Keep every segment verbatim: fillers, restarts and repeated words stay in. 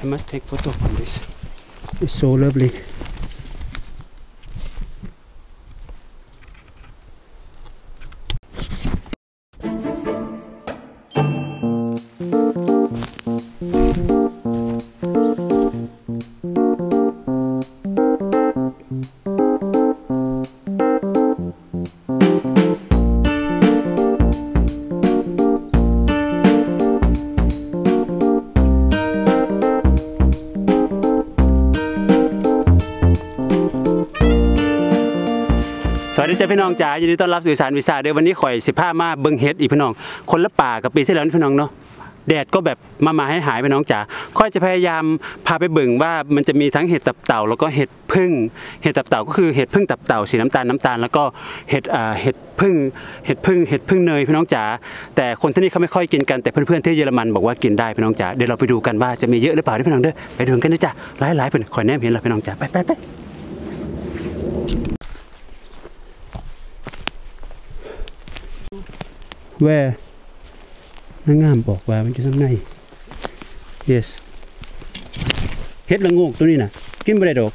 I must take photo from this. It's so lovely.สวัสดีจ้าพี่น้องจ๋ายินดีต้อนรับสู่สารวิสาเดี๋ยววันนี้ข่อยสิบห้ามาเบิ้งเฮ็ดอีพี่น้องคนละป่ากับปีที่แล้วนี่พี่น้องเนาะแดดก็แบบมามาให้หายพี่น้องจ๋าค่อยจะพยายามพาไปเบิ่งว่ามันจะมีทั้งเห็ดตับเต่าแล้วก็เห็ดพึ่งเห็ดตับเต่าก็คือเห็ดพึ่งตับเต่าสีน้ำตาลน้ำตาลแล้วก็เห็ดอ่าเห็ดพึ่งเห็ดพึ่งเห็ดพึ่งเนยพี่น้องจ๋าแต่คนที่นี่เขาไม่ค่อยกินกันแต่เพื่อนๆที่เยอรมันบอกว่ากินได้พี่น้องจ๋าเดี๋ยวเราไปดูกันว่าจะมีเยอะหรือเปล่าพี่น้องเด้อไปดูกันนะจ๊ะหลายๆเพิ่นข่อยแนมเห็นแล้วพี่น้องจ๋าไปไปไปแว่นางงามบอกว่ามันจะทำไง yes เฮ็ดละงกตัวนี้น่ะกินไม่ได้ดอก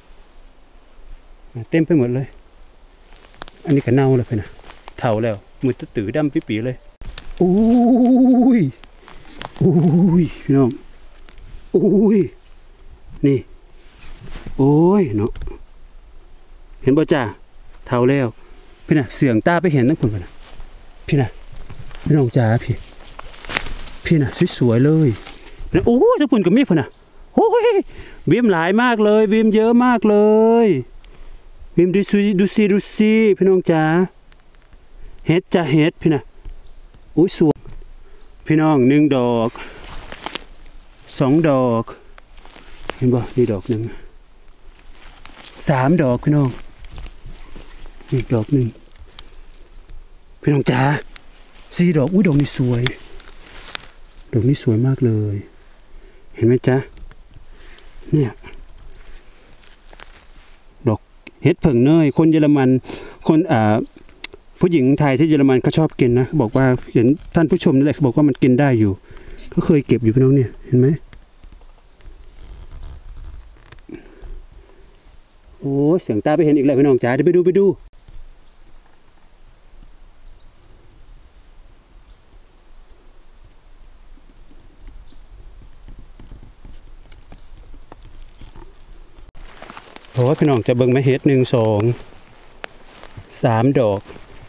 เต็มไปหมดเลยอันนี้ก็เน่าเลยเพื่อนนะเท่าแล้วมือตื้อดำปี๋ๆเลยอุ้ยอุ้ยพี่น้องอุ้ยนี่โอ้ยเนาะเห็นบ่จ้าเท่าแล้วพี่น่ะเสื่องตาไปเห็นทั้งคนกันนะพี่น่ะพี่น้องจ๋าพี่พี่น่ะสวยๆเลยนะโอ้ยทั้งคนกับมีดเพื่อนน่ะโอ้ยวิมหลายมากเลยวิมเยอะมากเลยวิมดูซีดูซีดูซีพี่น้องจ๋าเฮ็ดจ้าเฮ็ดพี่น่ะอุ้ยสวยพี่น้องหนึ่งดอกสองดอกเห็นบ่นี่ดอกหนึ่งสามดอกพี่น้องนี่ดอกหนึ่งพี่น้องจ๋าสี่ดอกอุ้ยดอกนี้สวยดอกนี้สวยมากเลยเห็นไหมจ๊ะเนี่ยดอกเห็ดเผิ่งเนยคนเยอรมันคนอ่าผู้หญิงไทยที่เยอรมันเขาชอบกินนะบอกว่าเห็นท่านผู้ชมนี่แหละเขาบอกว่ามันกินได้อยู่เขาเคยเก็บอยู่พี่น้องเนี่ยเห็นไหมโอ้เสียงตาไปเห็นอีกแล้วพี่น้องจ๋าเดี๋ยวไปดูไปดูโอ้พี่น้องจะเบิ่งมาเฮ็ดหนึ่งสองสามดอก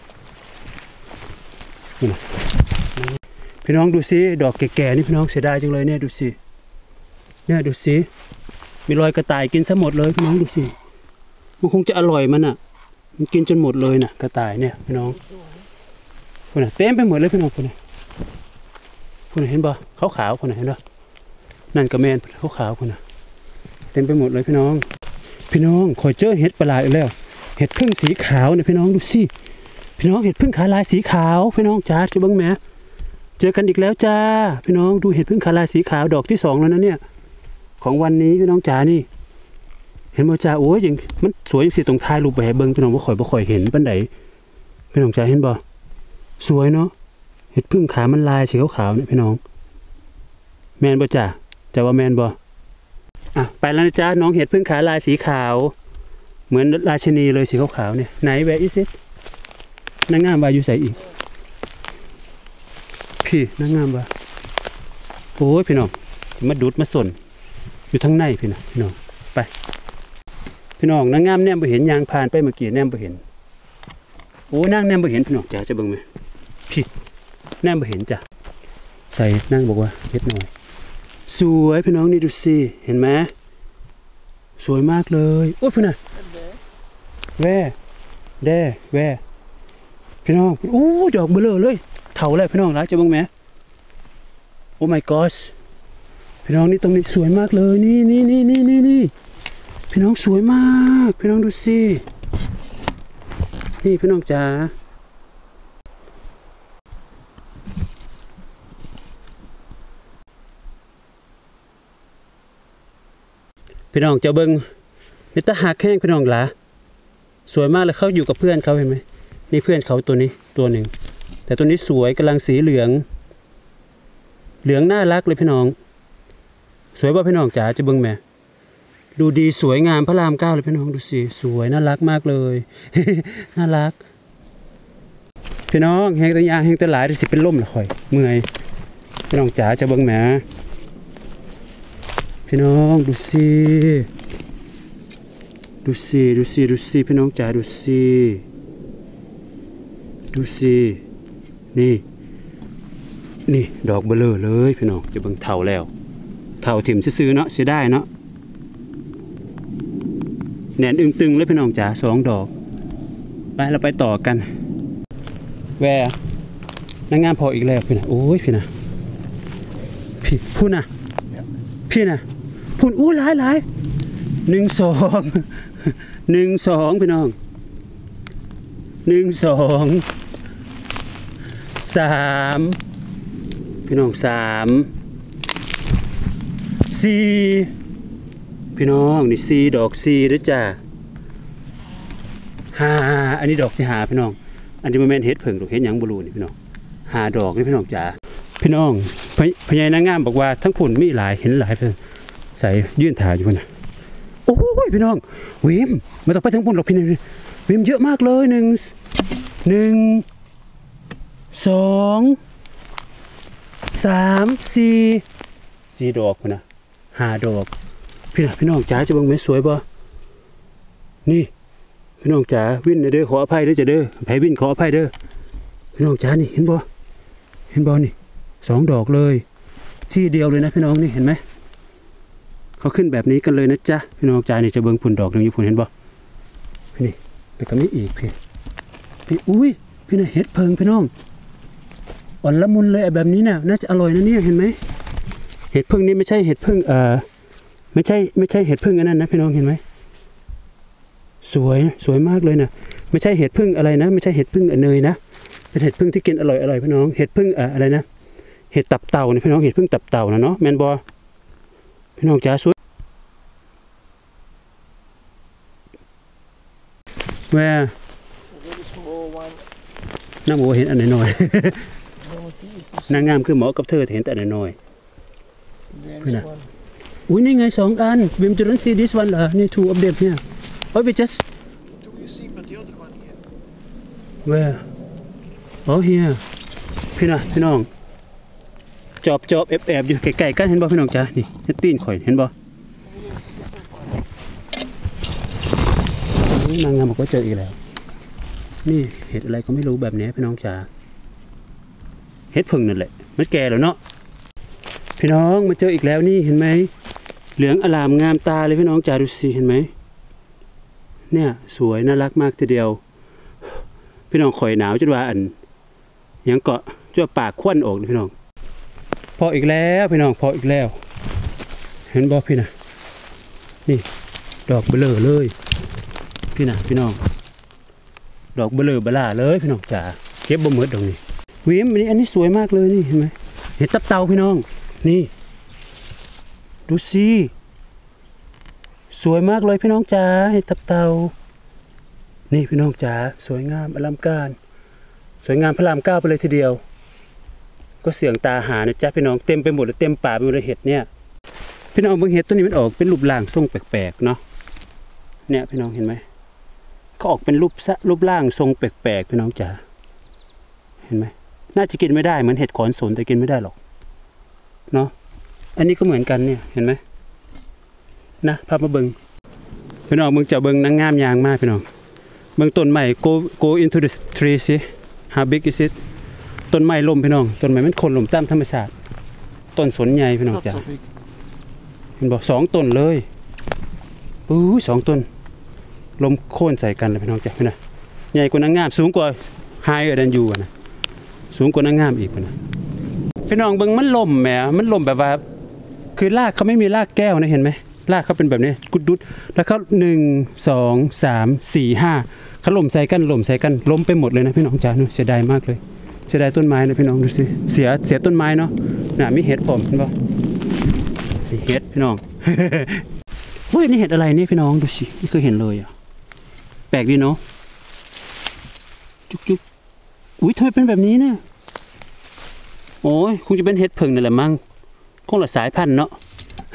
พี่น้องดูสิดอกแก่ๆนี่พี่น้องเสียดายจังเลยเนี่ยดูสิเนี่ยดูสิมีรอยกระต่ายกินซะหมดเลยพี่น้องดูสิมันคงจะอร่อยมันอ่ะมันกินจนหมดเลยน่ะกระต่ายเนี่ยพี่น้องคนน่ะเต็มไปหมดเลยพี่น้องคนน่ะคนน่ะเห็นบ่ขาวๆคนน่ะเห็นบ่นั่นกระแมนขาวๆคนน่ะเต็มไปหมดเลยพี่น้องพี่น้องคอยเจอเห็ดประหลาดอีกแล้วเห็ดพึ่งสีขาวเนี่ยพี่น้องดูสิพี่น้องเห็ดพึ่งขาลายสีขาวพี่น้องจ้าจะบ้างไหมเจอกันอีกแล้วจ้าพี่น้องดูเห็ดพึ่งขาลายสีขาวดอกที่สองแล้วนะเนี่ยของวันนี้พี่น้องจ้านี่เห็นมั้ยจ้าโอ้ยยังมันสวยสิตรงท้ายรูปแบบเบิ้งพี่น้องบ่ข่อยบ่ข่อยเห็นปันใดพี่น้องจ้าเห็นบ่สวยเนาะเห็ดพึ่งขามันลายสีขาวๆเนี่ยพี่น้องแมนบ่จ้าจะว่าแมนบ่อ่ะไปแล้วนะจ๊ะน้องเห็ดพึ่งขาลายสีขาวเหมือนราชินีเลยสีขาวๆเนี่ยไหนแวะอีซินางงามว่าอยู่ใส่อีกพี่นางงามว่าโอ้ยพี่น้องมาดูดมาสนอยู่ทั้งในพี่นะพี่น้องไปพี่น้องนางงามแนมไปเห็นยางผ่านไปเมื่อกี้แนมไปเห็นโอ้นั่งแนมไปเห็นพี่น้องจ๋าจะเบิ่งไหมพี่แนมไปเห็นจ้ะใส่นั่งบอกว่าเห็ดหน่อยสวยพี่น้องนี่ดูสิเห็นไหมสวยมากเลยโอ้พี่น่ะแว่แด่แว่พี่น้องโอ้ดอกเบลอเลยเถาเลยพี่น้องรักจะบ้างไหมโอ้ my gosh พี่น้องนี่ตรงนี้สวยมากเลยนี่นี่นี่นี่นี่นี่พี่น้องสวยมากพี่น้องดูสินี่พี่น้องจ๋าพี่น้องจะเบิ้งมิตรหักแข้งพี่น้องหลาสวยมากเลยเขาอยู่กับเพื่อนเขาเห็นไหมนี่เพื่อนเขาตัวนี้ตัวหนึ่งแต่ตัวนี้สวยกำลังสีเหลืองเหลืองน่ารักเลยพี่น้องสวยป่ะพี่น้องจ๋าจะเบิ่งแม่ดูดีสวยงามพระรามเก้าเลยพี่น้องดูสิสวยน่ารักมากเลย น่ารักพี่น้องแหงตะยางแหงตะหลายสิเป็นล่มละข่อยเมื่อยพี่น้องจ๋าจะเบิ่งแม่พี่น้องดูสิดูสิดูสิดูสิพี่น้องจ๋าดูสิดูสินี่นี่ดอกเบลอเลยพี่น้องจะเบิ่งเท่าแล้วเท่าถิ่มซื้อเนาะเสียได้เนาะแหนนอึงตึงเลยพี่น้องจ๋าสองดอกไปเราไปต่อกันแวร์นางงามพออีกแล้วพี่นะโอ้ยพี่นะพี่พูดนะพี่นะพูดอู้หลายหลายหนึ่งสองหนึ่งสองพี่น้องหนึ่งสองสามพี่น้องสามสี่พี่น้องนี่สี่ดอกสี่ด้วยจ้าห้าอันนี้ดอกที่หาพี่น้องอันที่มันแม่นเฮ็ดเพิ่งดอกเฮ็ดหยังบลูนี่พี่น้องห้าดอกนี่พี่น้องจ๋าพี่น้องพญานางงามบอกว่าทั้งผุ่นมีหลายเห็นหลายเพิ่นใส่ยื่นถ่ายอยู่นะโอ้ยพี่น้องวิมไม่ต้องไปทั้งผุ่นหรอกพี่น้องวิมเยอะมากเลยหนึ่งหนึ่งสองสามสี่สี่ดอกพุ่นนะห้าดอกพี่นะพี่น้องจ๋าจะเบิ่งแม่สวยบ่นี่พี่น้องจ๋าวินเด้อขออภัยเด้อจ้ะเด้อไผวินขออภัยเด้อพี่น้องจ๋านี่เห็นบ่เห็นบ่นี่สองดอกเลยที่เดียวเลยนะพี่น้องนี่เห็นไหมเขาขึ้นแบบนี้กันเลยนะจ๊ะพี่น้องจ๋านี่จะเบิ่งผุ่นดอกนึงอยู่ผุ่นเห็นบ่นี่แต่ก็ไม่อีกพี่พี่อุ้ยพี่น่ะเห็ดเพิงพี่น้องอ่อนละมุนเลยแบบนี้น่ะน่าจะอร่อยนะเนี่ยเห็นไหมเห็ดเพิงนี่ไม่ใช่เห็ดเพิงเอ่อไม่ใช่ไม่ใช่เห็ดพึ่งอันนั้นนะพี่น้องเห็นไหมสวยสวยมากเลยนะไม่ใช่เห็ดพึ่งอะไรนะไม่ใช่เห็ดพึ่งเนยนะเป็นเห็ดพึ่งที่กินอร่อยอร่อยพี่น้องเห็ดพึ่งอะไรนะเห็ดตับเต่าเนี่ยพี่น้องเห็ดพึ่งตับเต่านะเนาะแมนบอพี่น้องจ๋าสวยแวร์น้าหมูเห็นอันน้อยๆนางงามคือหมอกับเธอเห็นแต่อันน้อยพี่นะอุ้ยนี่ไงสองอันวิมจะเล่นซี this one เหรอนี่ two of them เนี่ยโอ้ย we just where oh here พี่นะพี่น้องจอบจอบแอบแอบอยู่ไกลๆกันเห็นบ่พี่น้องจ๋านี่เห็นตีนข่อยเห็นบ่นางงามบอกว่าเจออีกแล้วนี่เห็ดอะไรก็ไม่รู้แบบนี้พี่น้องจ๋าเห็ดพึ่งนั่นแหละมันแก่แล้วเนาะพี่น้องมาเจออีกแล้วนี่เห็นไหมเหลืองอลามงามตาเลยพี่น้องจ๋าดูสิเห็นไหมเนี่ยสวยน่ารักมากทีเดียวพี่น้องข่อยหนาวจนว่าอันยังเกาะจ้วปากควันออกเลยพี่น้องพออีกแล้วพี่น้องพออีกแล้วเห็นบ่พี่นะนี่ดอกเบลอเลยพี่นะพี่น้องดอกเบลอเบล่าเลยพี่น้องจ๋าเก็บบ่หมดดอกนี้วิมอันนี้อันนี้สวยมากเลยนี่เห็นไหมเห็ดตับเต่าพี่น้องนี่ดูสิสวยมากเลยพี่น้องจ๋าเห็ดตับเต่านี่พี่น้องจ๋าสวยงามอลังการสวยงามพระรามเก้าไปเลยทีเดียวก็เสียงตาหานะจ๊ะพี่น้องเต็มไปหมดเลยเต็มป่าไปหมดเลยเห็ดเนี่ยพี่น้องเบิ่งเห็ดตัวนี้มันออกเป็นรูปร่างทรงแปลกๆเนาะเนี่ยพี่น้องเห็นไหมเขาออกเป็นรูปรูปร่างทรงแปลกๆพี่น้องจ๋าเห็นไหมน่าจะกินไม่ได้เหมือนเห็ดขอนสนแต่กินไม่ได้หรอกเนาะอันนี้ก็เหมือนกันเนี่ยเห็นไหมนะพามาเบิ่งพี่น้องมึงจะเบิ่งนางงามยางมากพี่น้องเบิ่งต้นใหม่ go go into the tree สิ how big is it ต้นไม้ล้มพี่น้องต้นไม้มันคนล้มตามธรรมชาติต้นสนใหญ่พี่น้องจ๋าเห็นบอกสองต้นเลยอู้สองต้นล้มโค่นใส่กันเลยพี่น้องจ๋าพี่นะใหญ่กว่านางงามสูงกว่า higher than you นะสูงกว่านางงามอีกนะพี่น้องเบิ่งมันล้มแหมมันล้มแบบว่าคือรากเขาไม่มีรากแก้วนะเห็นไหมรากเขาเป็นแบบนี้กุดดุดแล้วเขาหนึ่งสองสามสี่ห้าเขาล้มใส่กันล้มใส่กันล้มไปหมดเลยนะพี่น้องจ๋าเสียดายมากเลยเสียดายต้นไม้นะพี่น้องดูสิเสียเสียต้นไม้เนาะน่ะมีเห็ดผมเห็นป่ะเห็ดพี่น้อง เฮ้ยนี่เห็ดอะไรนี่พี่น้องดูสิไม่เคยเห็นเลยอ่ะแปลกดีเนาะจุ๊บจุ๊บอุ้ยทำไมเป็นแบบนี้เนี่ยโอ้ยคงจะเป็นเห็ดผึ่งนั่นแหละมั้งคงหลายสายพันธุ์เนาะ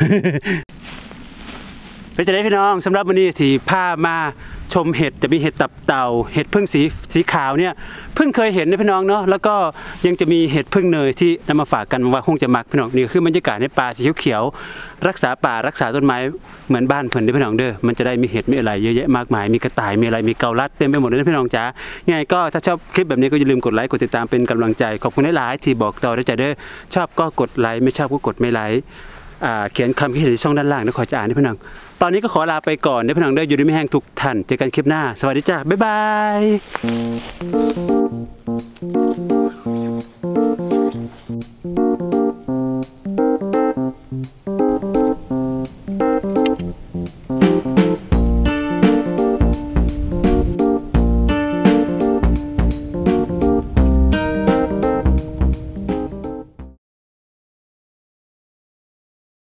เป็นจะได้พี่น้องสำหรับวันนี้ที่พามาชมเห็ดจะมีเห็ดตับเต่าเห็ดพึ่งสีสีขาวเนี่ยเพิ่งเคยเห็นนะพี่น้องเนาะแล้วก็ยังจะมีเห็ดพึ่งเนยที่นำมาฝากกันว่าคงจะมักพี่น้องนี่คือบรรยากาศในป่าสีเขียวๆรักษาป่ารักษาต้นไม้เหมือนบ้านเพิ่นได้พี่น้องเด้อมันจะได้มีเห็ดมีอะไรเยอะแยะมากมายมีกระต่ายมีอะไรมีเกาลัดเต็มไปหมดเลยนะพี่น้องจ๋าไงก็ถ้าชอบคลิปแบบนี้ก็อย่าลืมกดไลค์กดติดตามเป็นกำลังใจขอบคุณหลายๆที่บอกต่อได้จ้ะเด้อชอบก็กดไลค์ไม่ชอบก็กดไม่ไลค์เขียนคำคิดเห็นในช่องด้านล่างนะขอจะอ่านให้พี่น้องตอนนี้ก็ขอลาไปก่อนนะพี่น้องได้อยู่ดีไม่แห้งทุกท่านเจอกันคลิปหน้าสวัสดีจ้าบ๊ายบาย